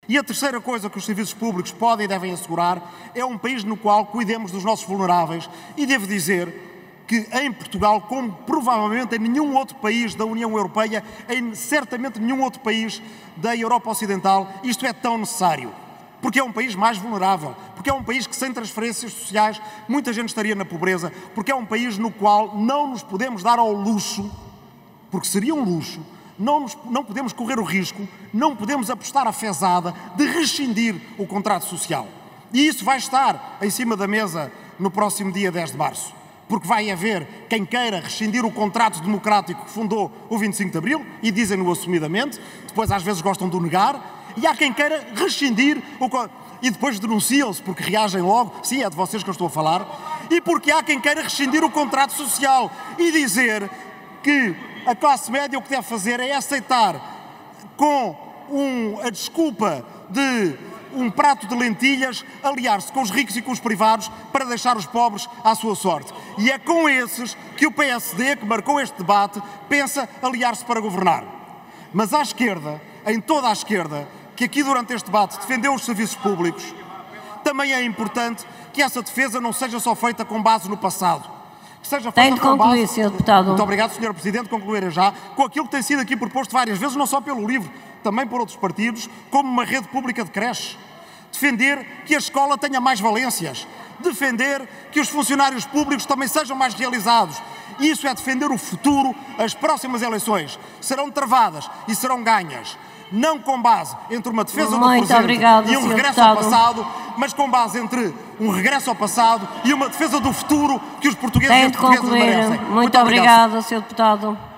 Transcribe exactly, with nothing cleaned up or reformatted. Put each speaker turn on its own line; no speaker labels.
E a terceira coisa que os serviços públicos podem e devem assegurar é um país no qual cuidemos dos nossos vulneráveis. E devo dizer que em Portugal, como provavelmente em nenhum outro país da União Europeia, em certamente nenhum outro país da Europa Ocidental, isto é tão necessário. Porque é um país mais vulnerável, porque é um país que sem transferências sociais muita gente estaria na pobreza, porque é um país no qual não nos podemos dar ao luxo, porque seria um luxo, não, nos, não podemos correr o risco, não podemos apostar a fezada de rescindir o contrato social. E isso vai estar em cima da mesa no próximo dia dez de março, porque vai haver quem queira rescindir o contrato democrático que fundou o vinte e cinco de Abril, e dizem-no assumidamente, depois às vezes gostam de o negar, e há quem queira rescindir o e depois denunciam-se porque reagem logo, sim, é de vocês que eu estou a falar, e porque há quem queira rescindir o contrato social e dizer que a classe média o que deve fazer é aceitar com um, a desculpa de um prato de lentilhas, aliar-se com os ricos e com os privados para deixar os pobres à sua sorte. E é com esses que o P S D, que marcou este debate, pensa aliar-se para governar. Mas à esquerda, em toda a esquerda, que aqui durante este debate defendeu os serviços públicos, também é importante que essa defesa não seja só feita com base no passado. Que seja feita
tem de concluir,
base...
senhor Deputado.
Muito obrigado, senhora Presidente, concluir já, com aquilo que tem sido aqui proposto várias vezes, não só pelo LIVRE, também por outros partidos, como uma rede pública de creches. Defender que a escola tenha mais valências. Defender que os funcionários públicos também sejam mais realizados. Isso é defender o futuro. As próximas eleições serão travadas e serão ganhas. Não com base entre uma defesa do
Muito
presente
obrigado,
e um regresso
deputado.
ao passado, mas com base entre um regresso ao passado e uma defesa do futuro que os portugueses
Tem
e
de
portuguesas
concluir.
merecem.
Muito, Muito obrigado, senhor Deputado.